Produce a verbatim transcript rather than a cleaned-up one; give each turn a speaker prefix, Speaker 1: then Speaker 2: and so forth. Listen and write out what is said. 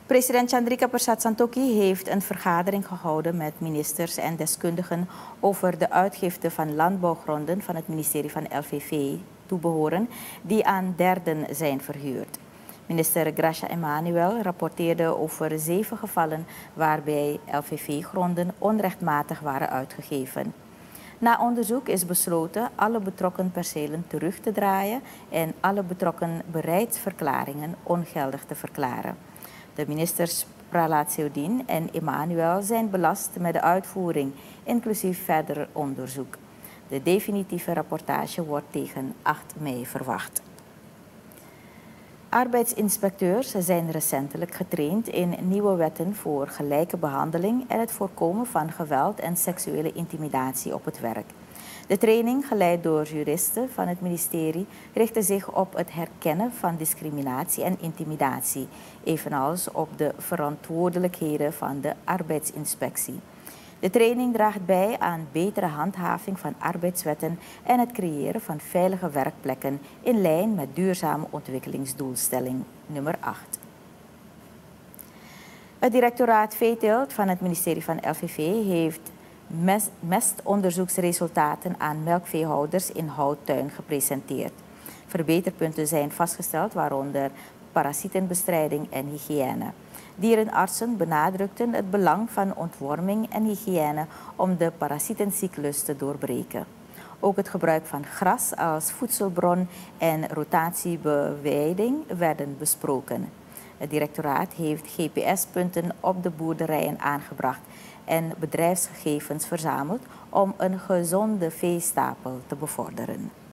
Speaker 1: President Chandrika Persat Santokhi heeft een vergadering gehouden met ministers en deskundigen over de uitgifte van landbouwgronden van het ministerie van L V V toebehoren die aan derden zijn verhuurd. Minister Gracia Emmanuel rapporteerde over zeven gevallen waarbij L V V-gronden onrechtmatig waren uitgegeven. Na onderzoek is besloten alle betrokken percelen terug te draaien en alle betrokken bereidsverklaringen ongeldig te verklaren. De ministers Prahlad Seudin en Emmanuel zijn belast met de uitvoering, inclusief verder onderzoek. De definitieve rapportage wordt tegen acht mei verwacht. Arbeidsinspecteurs zijn recentelijk getraind in nieuwe wetten voor gelijke behandeling en het voorkomen van geweld en seksuele intimidatie op het werk. De training, geleid door juristen van het ministerie, richtte zich op het herkennen van discriminatie en intimidatie, evenals op de verantwoordelijkheden van de arbeidsinspectie. De training draagt bij aan betere handhaving van arbeidswetten en het creëren van veilige werkplekken in lijn met duurzame ontwikkelingsdoelstelling nummer acht. Het directoraat Veeteelt van het ministerie van L V V heeft mest mestonderzoeksresultaten aan melkveehouders in Houttuin gepresenteerd. Verbeterpunten zijn vastgesteld, waaronder parasietenbestrijding en hygiëne. Dierenartsen benadrukten het belang van ontworming en hygiëne om de parasietencyclus te doorbreken. Ook het gebruik van gras als voedselbron en rotatiebeweiding werden besproken. Het directoraat heeft G P S-punten op de boerderijen aangebracht en bedrijfsgegevens verzameld om een gezonde veestapel te bevorderen.